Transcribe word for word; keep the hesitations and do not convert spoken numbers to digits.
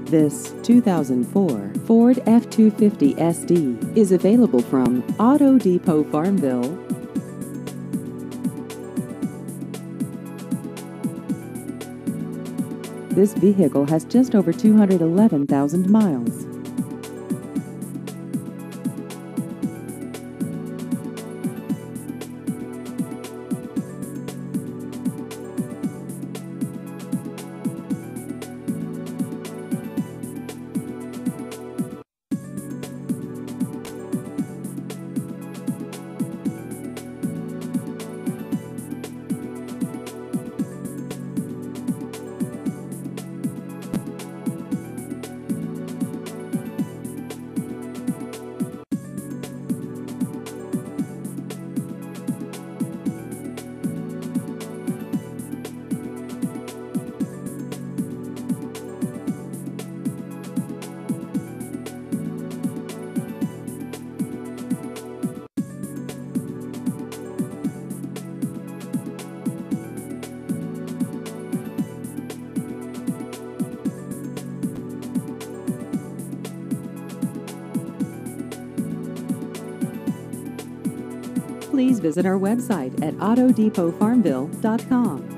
This two thousand four Ford F two fifty S D is available from Auto Depot Farmville. This vehicle has just over two hundred eleven thousand miles. Please visit our website at auto depot farmville dot com.